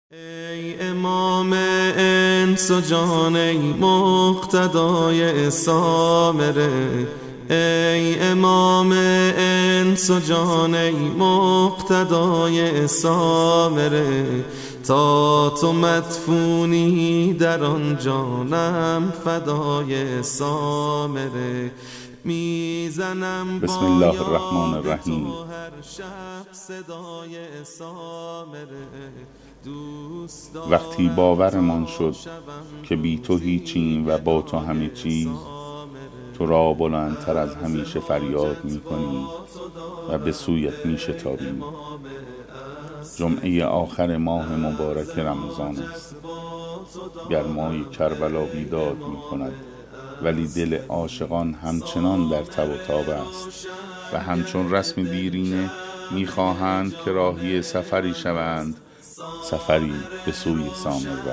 ای امام انس و جان، ای مقتدای سامره. ای امام انس و جان، ای مقتدای سامره. تا تو مدفونی در آن جانم فدای سامره. میزنم بسم الله الرحمن الرحیم. هر شب صدای سامره. وقتی باورمان شد که بی تو هیچیم و با تو همه چیز، تو را بلندتر از همیشه فریاد می کنیم و به سویت می شتابیم. جمعه آخر ماه مبارک رمضان است. گرمای کربلا بیداد می کند، ولی دل عاشقان همچنان در تب و تاب است و همچون رسم دیرینه می خواهند که راهی سفری شوند، سفری به سوی سامرا،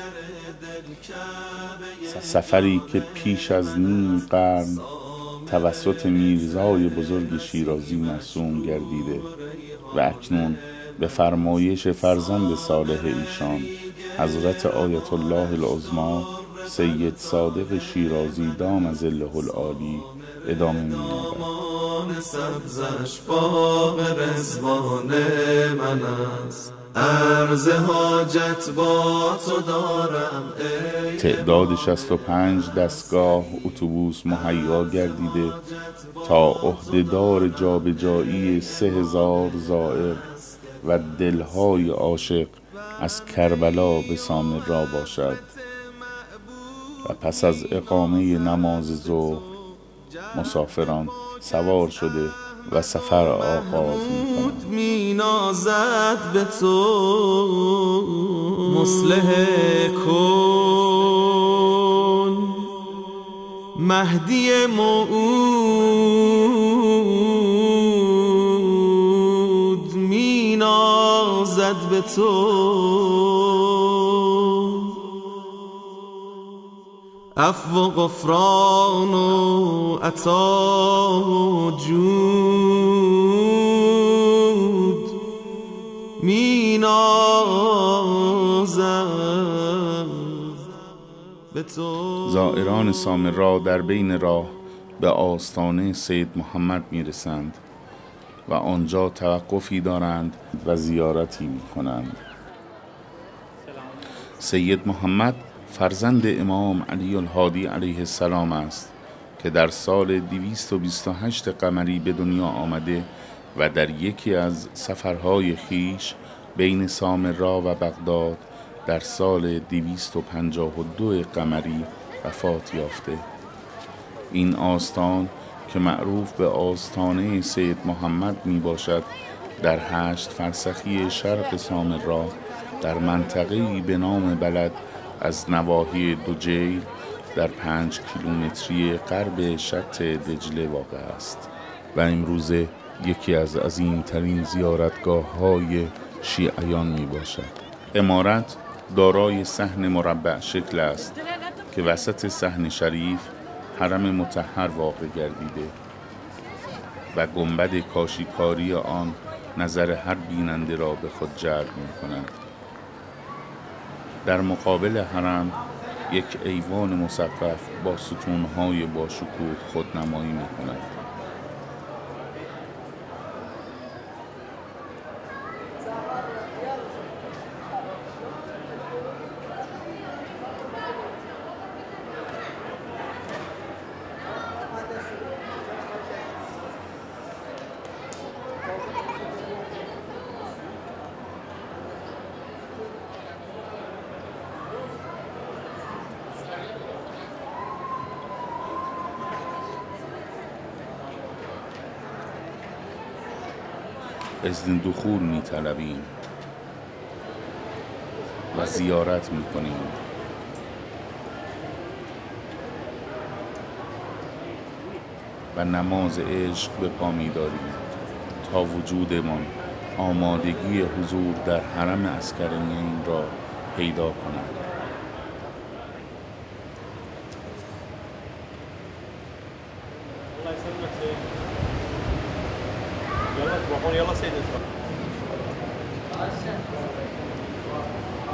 سفری که پیش از نیم قرن توسط میرزای بزرگ شیرازی مرسوم گردیده و اکنون به فرمایش فرزند صالح ایشان حضرت آیت الله العظمی سید صادق شیرازی دام ظله العالی ادامه می‌یابد. سبزش باغ رضوان من است، عرض حاجت با تو دارم. تعداد 65 دستگاه اتوبوس مهیا گردیده تا عهدهدار جابجایی 3000 زائر و دلهای عاشق از کربلا به سامرا باشد و پس از اقامه نماز ظهر مسافران سوار شده و سفر آغاز می‌کنند. می نازد به تو مصلح کن، مهدی موعود می نازد به تو. عفو و غفران و عطا و جود می نازد به تو. زائران سامرا در بین راه به آستانه سید محمد می رسند و آنجا توقفی دارند و زیارتی می کنند. سید محمد فرزند امام علی الهادی علیه السلام است که در سال 228 قمری به دنیا آمده و در یکی از سفرهای خیش بین سامرا و بغداد در سال 252 قمری وفات یافته. این آستان که معروف به آستانه سید محمد می باشد در 8 فرسخی شرق سامرا در منطقه‌ای به نام بلد از نواحی دوجیل در 5 کیلومتری غرب شط دجله واقع است و امروزه یکی از عظیمترین زیارتگاه‌های شیعیان می باشد. عمارت دارای صحن مربع شکل است که وسط صحن شریف حرم مطهر واقع گردیده و گنبد کاشیکاری آن نظر هر بیننده را به خود جلب می کند. در مقابل حرم یک ایوان مسقف با ستونهای با شکوه خودنمایی می کند. اذن دخول می طلبیم و زیارت می کنیم و نماز عشق به پا می داریم تا وجودمان آمادگی حضور در حرم عسکرین را پیدا کند. يلا سيدي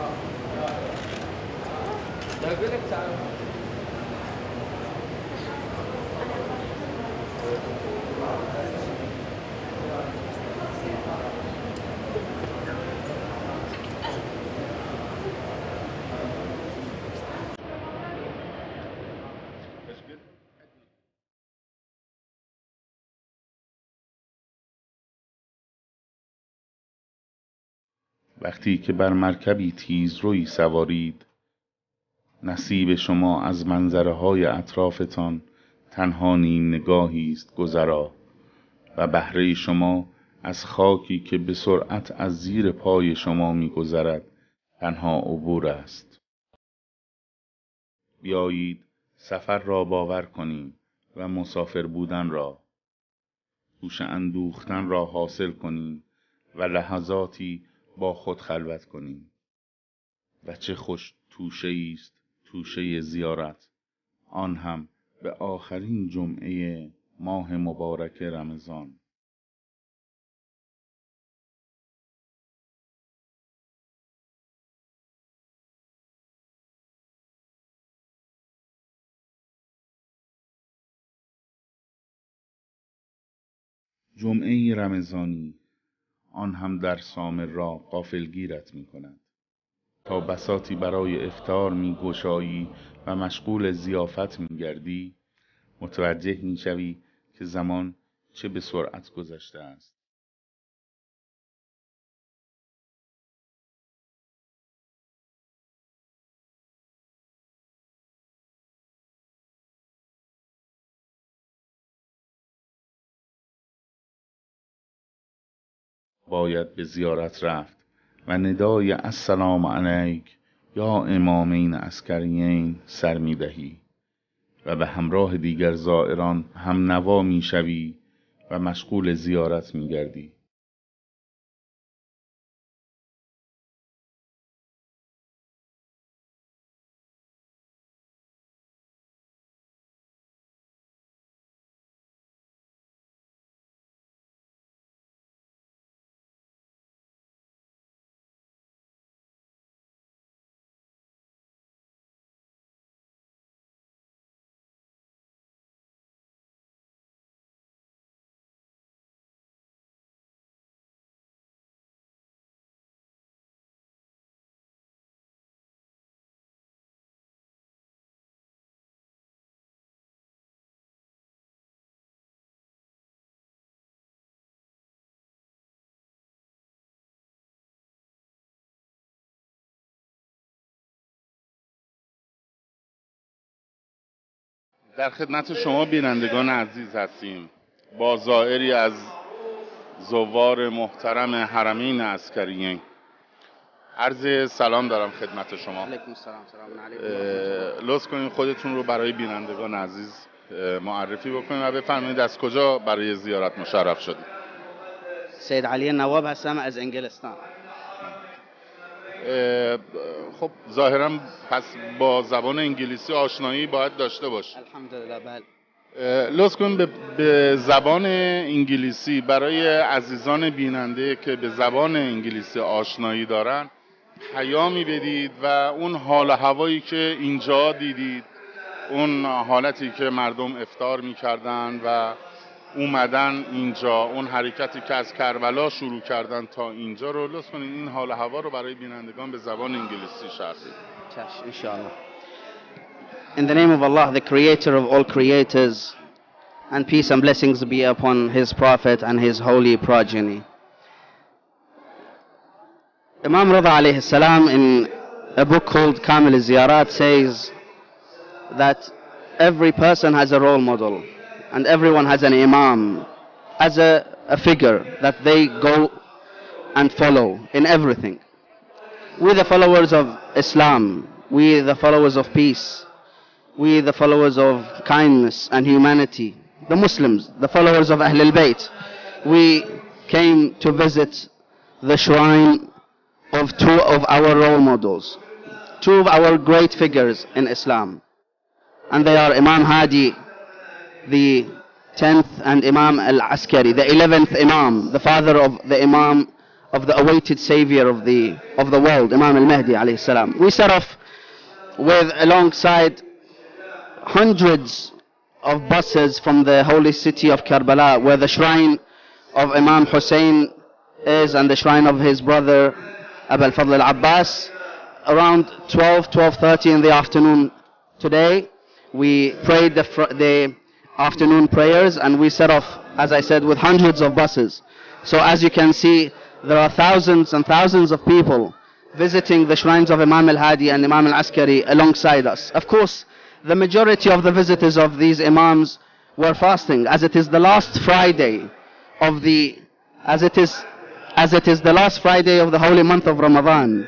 وقتی که بر مرکبی تیزرویی سوارید، نصیب شما از منظره‌های اطرافتان تنها نیم نگاهی است گذرا و بهره شما از خاکی که به سرعت از زیر پای شما می‌گذرد تنها عبور است. بیایید سفر را باور کنیم و مسافر بودن را، توش اندوختن را حاصل کنیم و لحظاتی با خود خلوت کنیم. و چه خوش توشه است توشه زیارت، آن هم به آخرین جمعه ماه مبارک رمضان. جمعه رمضانی، آن هم در سامر را غافلگیرت می کند. تا بساطی برای افطار می گشایی و مشغول ضیافت می گردی، متوجه می شوی که زمان چه به سرعت گذشته است. باید به زیارت رفت و ندای السلام علیک یا امامین عسکریین سر می دهی و به همراه دیگر زائران هم نوا می شوی و مشغول زیارت می گردی. در خدمت شما بینندگان عزیز هستیم با زائری از زوار محترم حرمین عسکریین. عرض سلام دارم خدمت شما. علیکم السلام. سلام علیکم. لطف کنید خودتون رو برای بینندگان عزیز معرفی بکنید و بفرمایید از کجا برای زیارت مشرف شدید. سید علی نواب هستم از انگلستان. خب ظاهرا پس با زبان انگلیسی آشنایی باید داشته باش. الحمدلله. بله. لطف کنید به زبان انگلیسی برای عزیزان بیننده که به زبان انگلیسی آشنایی دارن پیامی بدید و اون حال و هوایی که اینجا دیدید، اون حالتی که مردم افطار می‌کردن و اومدن اینجا، اون حرکتی که از کربلا شروع کردن تا اینجا رو لطف کنید این حال و هوا رو برای بینندگان به زبان انگلیسی شرح بدید. چشم انشاءالله. In the name of Allah, the creator of all creators, and peace and blessings be upon his prophet and his holy progeny. Imam Rida alayhi salam in a book called Kamil al-Ziyarat says that every person has a role model and everyone has an imam as a figure that they go and follow in everything. We the followers of Islam, we the followers of peace, we the followers of kindness and humanity, the Muslims, the followers of Ahl al-Bayt, we came to visit the shrine of two of our role models, two of our great figures in Islam, and they are Imam Hadi, the 10th, and Imam al-Askari, the 11th Imam, the father of the Imam of the awaited savior of the world, Imam al-Mahdi alayhi salam. We set off with alongside hundreds of buses from the holy city of Karbala, where the shrine of Imam Hussein is and the shrine of his brother Abu al-Fadl al-Abbas. Around 12:30 in the afternoon today, we prayed the afternoon prayers, and we set off, as I said, with hundreds of buses. So as you can see, there are thousands and thousands of people visiting the shrines of Imam al-Hadi and Imam al-Askari alongside us. Of course, the majority of the visitors of these Imams were fasting, as it is the last Friday of the last Friday of the holy month of Ramadan.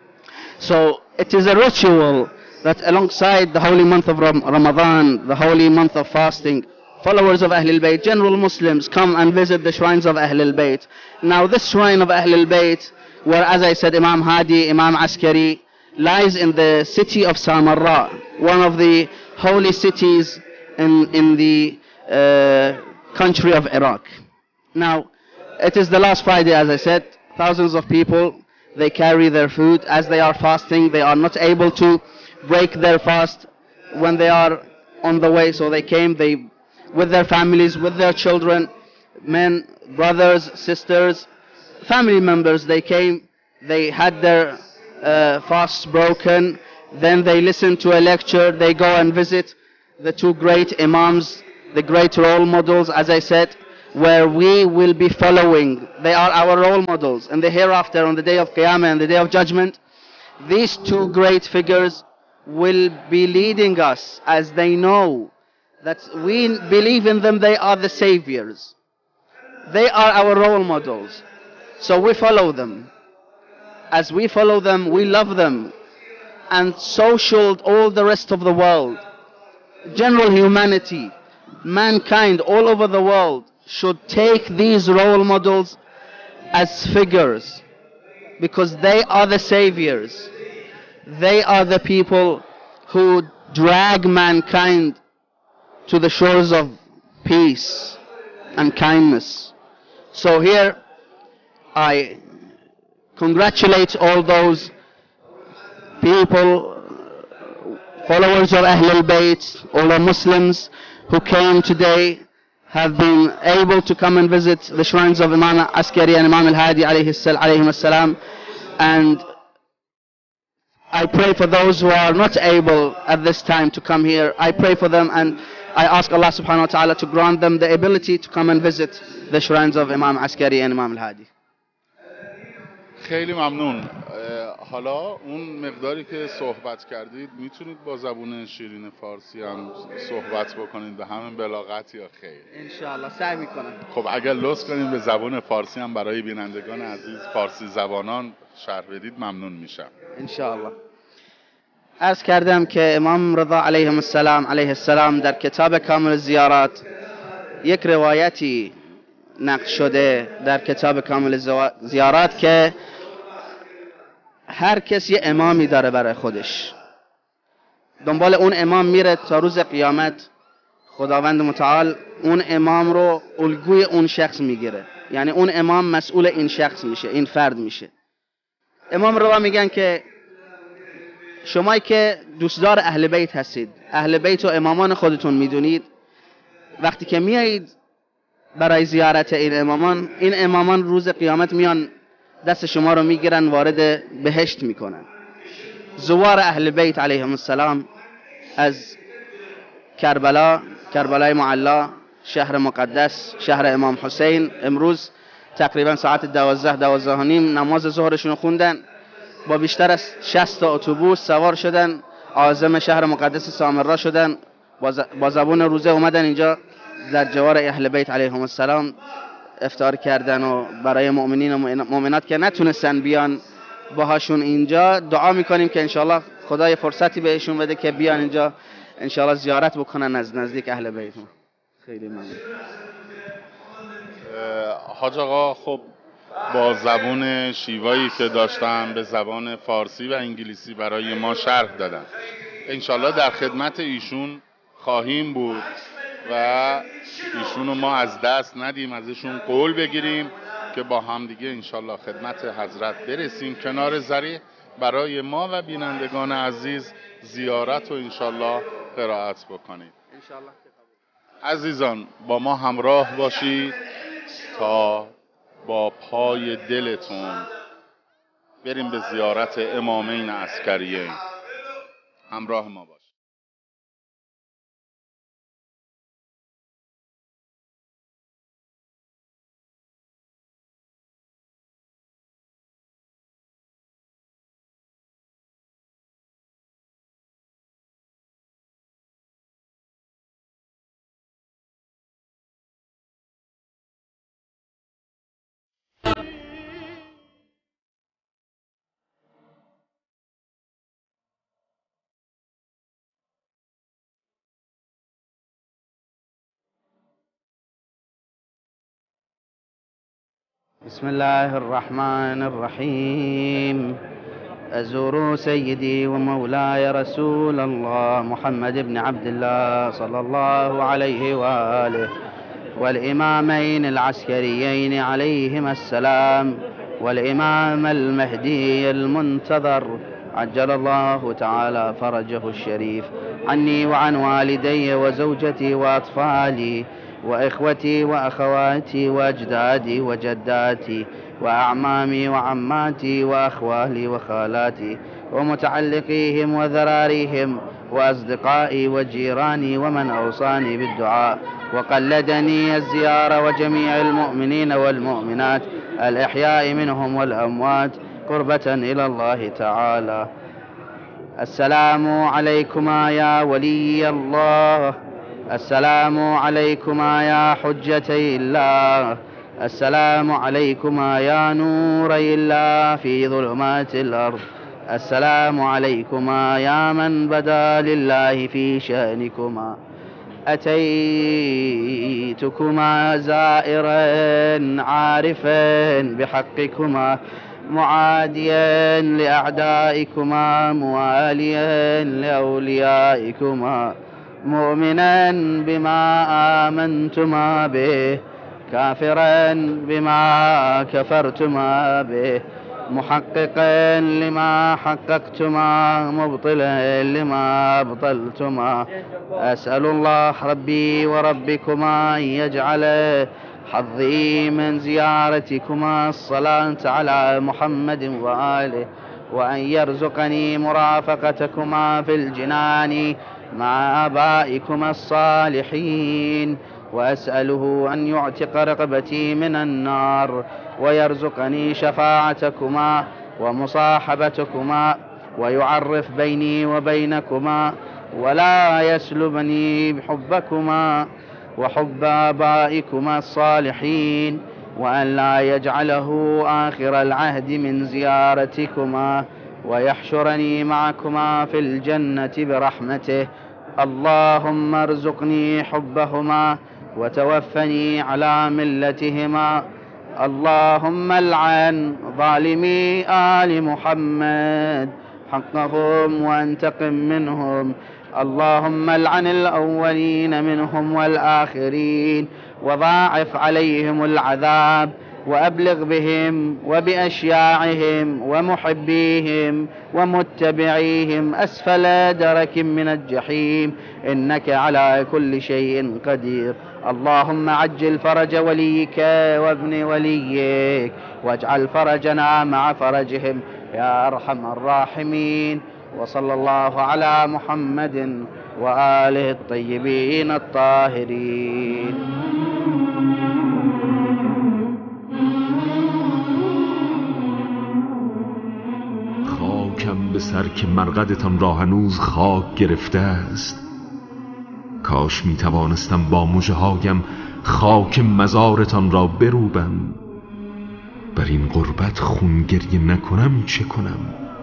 So it is a ritual that alongside the holy month of Ramadan, the holy month of fasting, followers of Ahlul Bayt, general Muslims, come and visit the shrines of Ahlul Bayt. Now this shrine of Ahlul Bayt, where, as I said, Imam Hadi, Imam Askari, lies in the city of Samarra, one of the holy cities in the country of Iraq. Now, it is the last Friday, as I said. Thousands of people, they carry their food as they are fasting. They are not able to break their fast when they are on the way. So they came, with their families, with their children, men, brothers, sisters, family members. They came, they had their fasts broken. Then they listen to a lecture. They go and visit the two great Imams, the great role models, as I said, where we will be following. They are our role models. And the hereafter, on the day of Qiyamah and the day of judgment, these two great figures will be leading us, as they know that we believe in them. They are the saviors. They are our role models. So we follow them. As we follow them, we love them. And so should all the rest of the world. General humanity, mankind all over the world, should take these role models as figures, because they are the saviors. They are the people who drag mankind to the shores of peace and kindness. So here I congratulate all those people, followers of Ahlul Bayt, all the Muslims who came today, have been able to come and visit the shrines of Imam Askari and Imam al-Hadi alayhim as-salam. And I pray for those who are not able at this time to come here. I pray for them, and I ask Allah subhanahu wa ta'ala to grant them the ability to come and visit the shrines of Imam Askari and Imam al-Hadi. خیلی ممنون. حالا اون مقداری که صحبت کردید میتونید با زبون شیرین فارسی هم صحبت بکنید به همین بلاغت یا خیر؟ انشاءالله سعی میکنم. خب اگر لطف کنید به زبون فارسی هم برای بینندگان عزیز فارسی زبانان شرح بدید ممنون میشم. انشاءالله. عرض کردم که امام رضا علیه السلام در کتاب کامل زیارات یک روایتی نقل شده در کتاب کامل زیارات که هر کس یه امامی داره برای خودش، دنبال اون امام میره تا روز قیامت. خداوند متعال اون امام رو الگوی اون شخص میگیره، یعنی اون امام مسئول این شخص میشه، این فرد میشه. امام رضا میگن که شمایی که دوستدار اهل بیت هستید، اهل بیت و امامان خودتون میدونید، وقتی که میایید برای زیارت این امامان روز قیامت میان دست شما رو میگیرن، وارد بهشت میکنن. زوار اهل بیت علیهم السلام از کربلای معلا، شهر مقدس، شهر امام حسین، امروز تقریبا ساعت 12 و نیم نماز ظهرشون خوندن، با بیشتر از 60 تا اتوبوس سوار شدن، عازم شهر مقدس سامرا شدن، با زبون روزه اومدن اینجا در جوار اهل بیت علیهم السلام افطار کردن و برای مؤمنین و مؤمنات که نتونستن بیان باهاشون اینجا دعا میکنیم که انشاءالله خدای فرصتی بهشون بده که بیان اینجا انشاءالله زیارت بکنن از نزدیک اهل بیت. خیلی ممنون. حاج آقا خب با زبون شیوایی که داشتن به زبان فارسی و انگلیسی برای ما شرح دادن. انشاءالله در خدمت ایشون خواهیم بود و ایشونو ما از دست ندیم، ازشون قول بگیریم که با هم دیگه انشالله خدمت حضرت برسیم کنار ذریع برای ما و بینندگان عزیز زیارت و انشالله قرائت بکنید. عزیزان با ما همراه باشید تا با پای دلتون بریم به زیارت امامین عسکریین. همراه ما باشید. بسم الله الرحمن الرحيم. أزور سيدي ومولاي رسول الله محمد بن عبد الله صلى الله عليه وآله والإمامين العسكريين عليهما السلام والإمام المهدي المنتظر عجل الله تعالى فرجه الشريف عني وعن والدي وزوجتي وأطفالي وإخوتي وأخواتي وأجدادي وجداتي وأعمامي وعماتي وأخوالي وخالاتي ومتعلقيهم وذراريهم وأصدقائي وجيراني ومن أوصاني بالدعاء وقلدني الزيارة وجميع المؤمنين والمؤمنات الأحياء منهم والأموات قربة إلى الله تعالى. السلام عليكما يا ولي الله، السلام عليكما يا حجتي الله، السلام عليكما يا نوري الله في ظلمات الأرض، السلام عليكما يا من بدا لله في شأنكما. أتيتكما زائرا عارفا بحقكما معاديا لأعدائكما مواليا لأوليائكما مؤمنا بما آمنتما به كافرا بما كفرتما به محققا لما حققتما مبطلا لما أبطلتما. أسأل الله ربي وربكما أن يجعل حظي من زيارتكما الصلاة على محمد وآله، وأن يرزقني مرافقتكما في الجنان مع آبائكما الصالحين، وأسأله أن يعتق رقبتي من النار ويرزقني شفاعتكما ومصاحبتكما ويعرف بيني وبينكما ولا يسلبني بحبكما وحب آبائكما الصالحين، وأن لا يجعله آخر العهد من زيارتكما ويحشرني معكما في الجنة برحمته. اللهم ارزقني حبهما وتوفني على ملتهما. اللهم العن ظالمي آل محمد حقهم وانتقم منهم. اللهم العن الأولين منهم والآخرين وضاعف عليهم العذاب وأبلغ بهم وبأشياعهم ومحبيهم ومتبعيهم أسفل درك من الجحيم، إنك على كل شيء قدير. اللهم عجل فرج وليك وابن وليك واجعل فرجنا مع فرجهم يا أرحم الراحمين. وصلى الله على محمد وآله الطيبين الطاهرين. خاکم به سر که مرقدتان را هنوز خاک گرفته است. کاش می توانستم با مژه‌هایم خاک مزارتان را بروبم. بر این غربت خون گریه نکنم چه کنم؟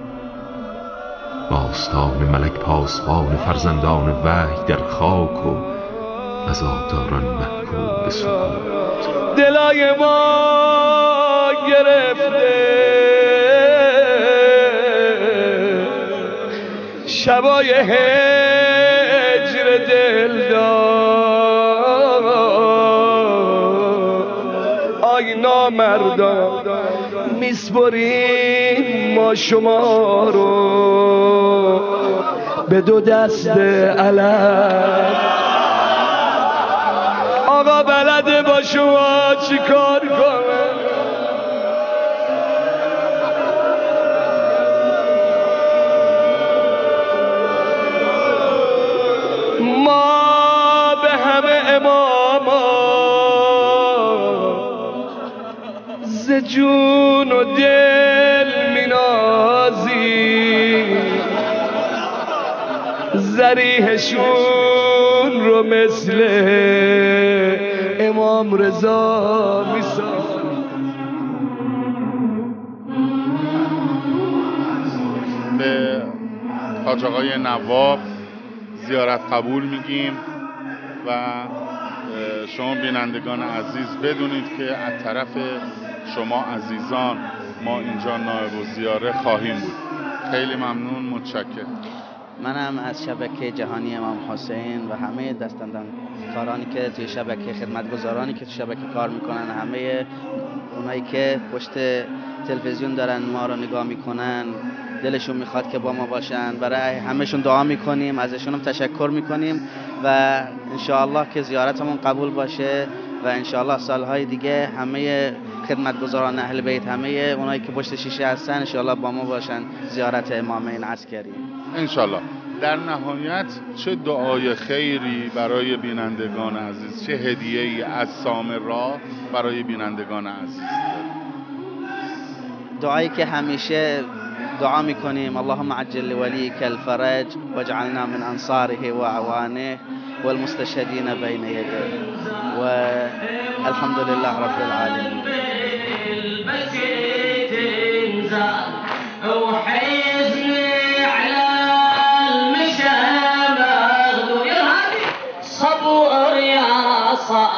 باستان ملک پاسبان فرزندان وحی در خاک و عزاداران محکوم به سکوت. دلای ما گرفته شبای هجر دلدار، آینا نامردان میسپریم ما شما رو به دو دست علم. آقا بلده با شما چی کار کنه؟ ما به همه اماما ز جون و دل مینازی، ذریحشون رو مثل امام رضا میسازی. به حاج آقای نواب زیارت قبول میگیم و شما بینندگان عزیز بدونید که از طرف شما عزیزان ما اینجا نائب الزیاره خواهیم بود. خیلی ممنون، متشکرم. منم از شبکه جهانی امام حسین و همه دستندان کارانی که توی شبکه، خدمتگزارانی که توی شبکه کار میکنن، همه اونایی که پشت تلویزیون دارن ما رو نگاه میکنن، دلشون میخواد که با ما باشن، برای همهشون دعا میکنیم، ازشون هم تشکر میکنیم و انشاءالله که زیارتمون قبول باشه و انشاءالله سالهای دیگه همه خدمتگزاران اهل بیت، همه اونایی که پشت شیشه هستن انشاءالله با ما باشن زیارت امامین عسکری انشالله. در نهایت چه دعای خیری برای بینندگان عزیز، چه هدیه‌ای از سامرا برای بینندگان عزیز دعایی که همیشه دعا میکنیم، اللهم عجل لوليك الفرج واجعلنا من انصاره واعوانه والمستشهدين بين يديه والحمد لله رب العالمين. وحزني على المشامة صبر يا صاح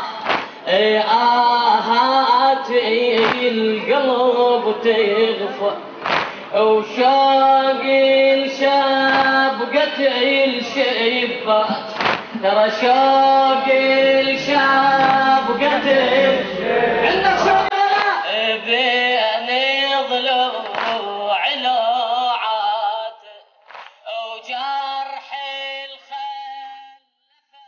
آهاتي القلب تغفى وشاق الشابقة الشيبات ترى شاق الشابقة عندك شغلة بين ضلوع وجرح الخلفة.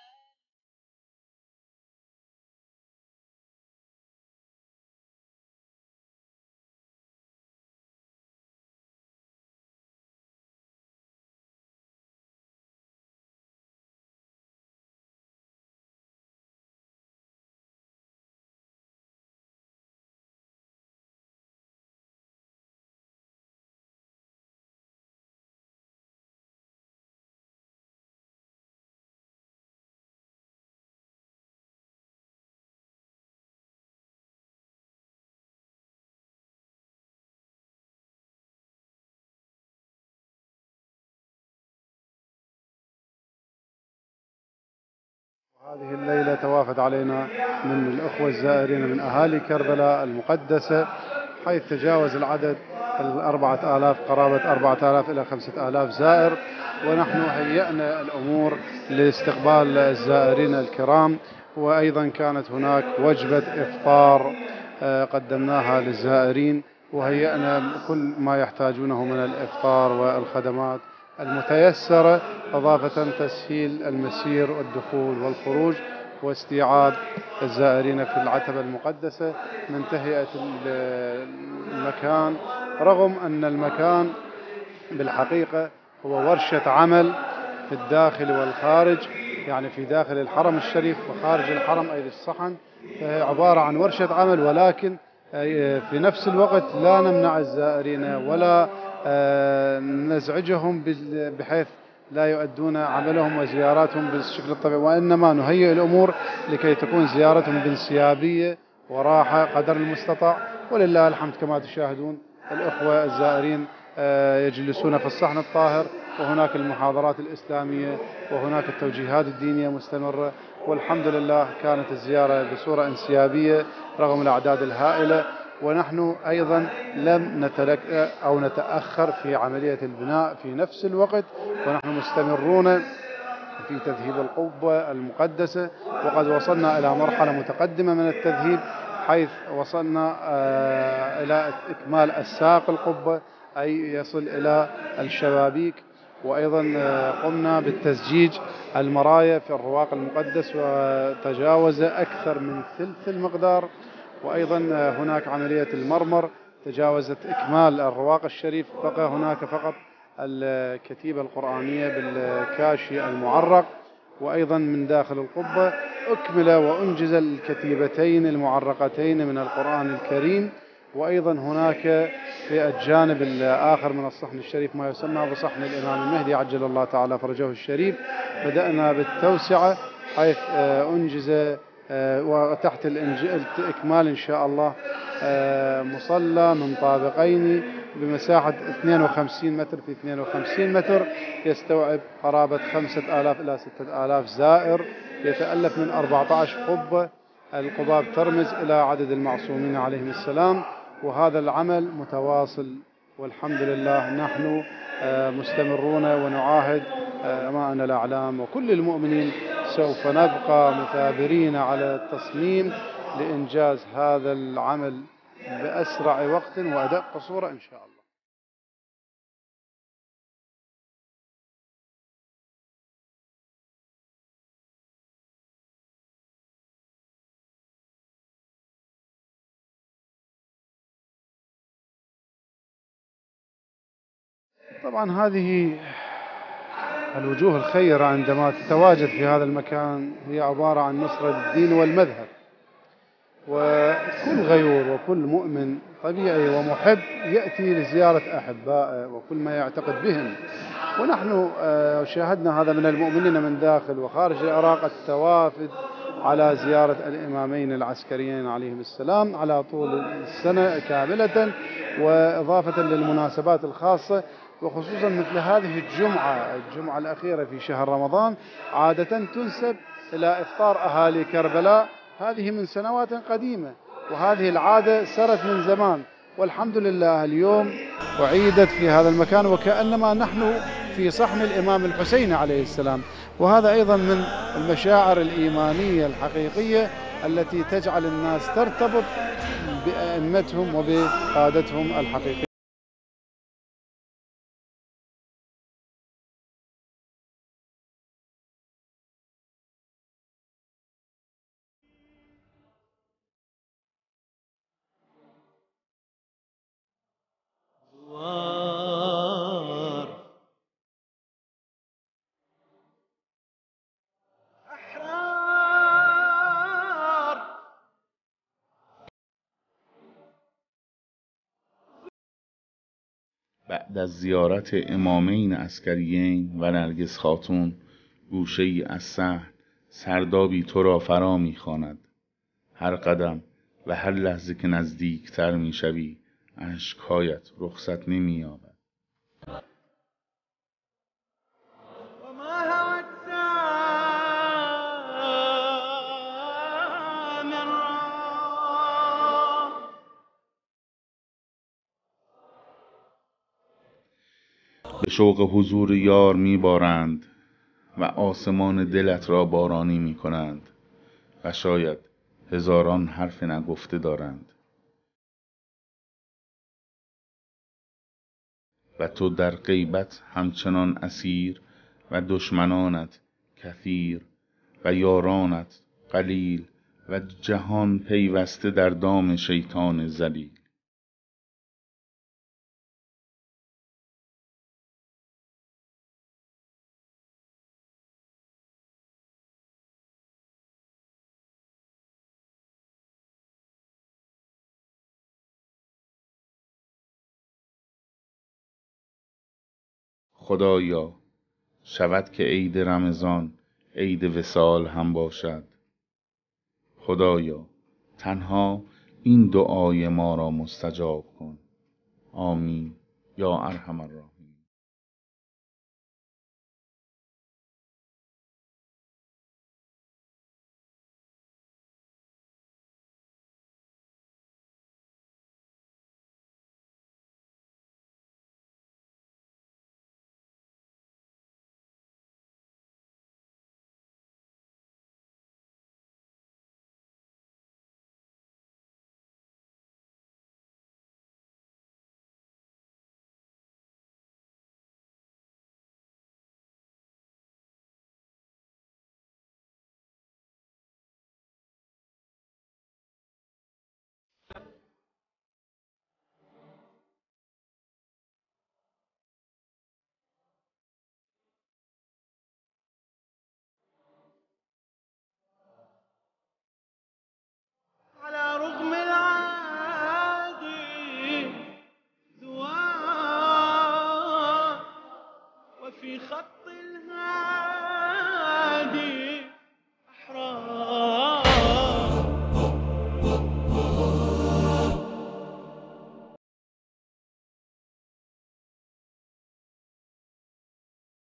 هذه الليلة توافد علينا من الأخوة الزائرين من أهالي كربلاء المقدسة، حيث تجاوز العدد 4000 قرابة 4000 إلى 5000 زائر، ونحن هيئنا الأمور لاستقبال الزائرين الكرام، وأيضا كانت هناك وجبة إفطار قدمناها للزائرين، وهيئنا كل ما يحتاجونه من الإفطار والخدمات المتيسرة، إضافة تسهيل المسير والدخول والخروج واستيعاب الزائرين في العتبة المقدسة من تهيئة المكان، رغم أن المكان بالحقيقة هو ورشة عمل في الداخل والخارج، يعني في داخل الحرم الشريف وخارج الحرم أي الصحن، فهي عبارة عن ورشة عمل، ولكن في نفس الوقت لا نمنع الزائرين ولا نزعجهم بحيث لا يؤدون عملهم وزياراتهم بالشكل الطبيعي، وإنما نهيئ الأمور لكي تكون زيارتهم بانسيابية وراحة قدر المستطاع. ولله الحمد كما تشاهدون الأخوة الزائرين يجلسون في الصحن الطاهر، وهناك المحاضرات الإسلامية وهناك التوجيهات الدينية مستمرة، والحمد لله كانت الزيارة بصورة انسيابية رغم الأعداد الهائلة. ونحن أيضا لم نتلكأ أو نتأخر في عملية البناء في نفس الوقت، ونحن مستمرون في تذهيب القبة المقدسة، وقد وصلنا إلى مرحلة متقدمة من التذهيب، حيث وصلنا إلى إكمال الساق القبة، أي يصل إلى الشبابيك. وأيضا قمنا بالتزجيج المرايا في الرواق المقدس وتجاوز أكثر من ثلث المقدار. وأيضا هناك عملية المرمر تجاوزت إكمال الرواق الشريف، بقى هناك فقط الكتيبة القرآنية بالكاشي المعرق. وأيضا من داخل القبة أكمل وأنجز الكتيبتين المعرقتين من القرآن الكريم. وأيضا هناك في الجانب الآخر من الصحن الشريف ما يسمى بصحن الإمام المهدي عجل الله تعالى فرجه الشريف. بدأنا بالتوسعة حيث أنجز وتحت الإكمال إن شاء الله مصلى من طابقين بمساحة 52 متر في 52 متر، يستوعب قرابة 5000 إلى 6000 زائر، يتألف من 14 قبة. القباب ترمز إلى عدد المعصومين عليهم السلام. وهذا العمل متواصل والحمد لله. نحن مستمرون ونعاهد أمانة الأعلام وكل المؤمنين سوف نبقى مثابرين على التصميم لإنجاز هذا العمل بأسرع وقت وأدق صورة إن شاء الله. طبعا هذه الوجوه الخيرة عندما تتواجد في هذا المكان هي عبارة عن نصرة الدين والمذهب، وكل غيور وكل مؤمن طبيعي ومحب يأتي لزيارة أحبائه وكل ما يعتقد بهم. ونحن شاهدنا هذا من المؤمنين من داخل وخارج العراق التوافد على زيارة الإمامين العسكريين عليهم السلام على طول السنة كاملة، وإضافة للمناسبات الخاصة، وخصوصا مثل هذه الجمعة الأخيرة في شهر رمضان عادة تنسب إلى إفطار أهالي كربلاء. هذه من سنوات قديمة وهذه العادة سرت من زمان، والحمد لله اليوم أعيدت في هذا المكان وكأنما نحن في صحن الإمام الحسين عليه السلام. وهذا أيضا من المشاعر الإيمانية الحقيقية التي تجعل الناس ترتبط بأئمتهم وبقادتهم الحقيقية. بعد از زیارت امامین عسکریین و نرگس خاتون، گوشه‌ای از صحن سردابی تو را فرا می‌خواند. هر قدم و هر لحظه که نزدیکتر می‌شوی اشک‌هایت رخصت نمی‌یابد. به شوق حضور یار میبارند و آسمان دلت را بارانی میکنند و شاید هزاران حرف نگفته دارند و تو در غیبت همچنان اسیر و دشمنانت کثیر و یارانت قلیل و جهان پیوسته در دام شیطان ذلیل. خدایا شود که عید رمضان عید وصال هم باشد. خدایا تنها این دعای ما را مستجاب کن. آمین یا ارحم الراحمین.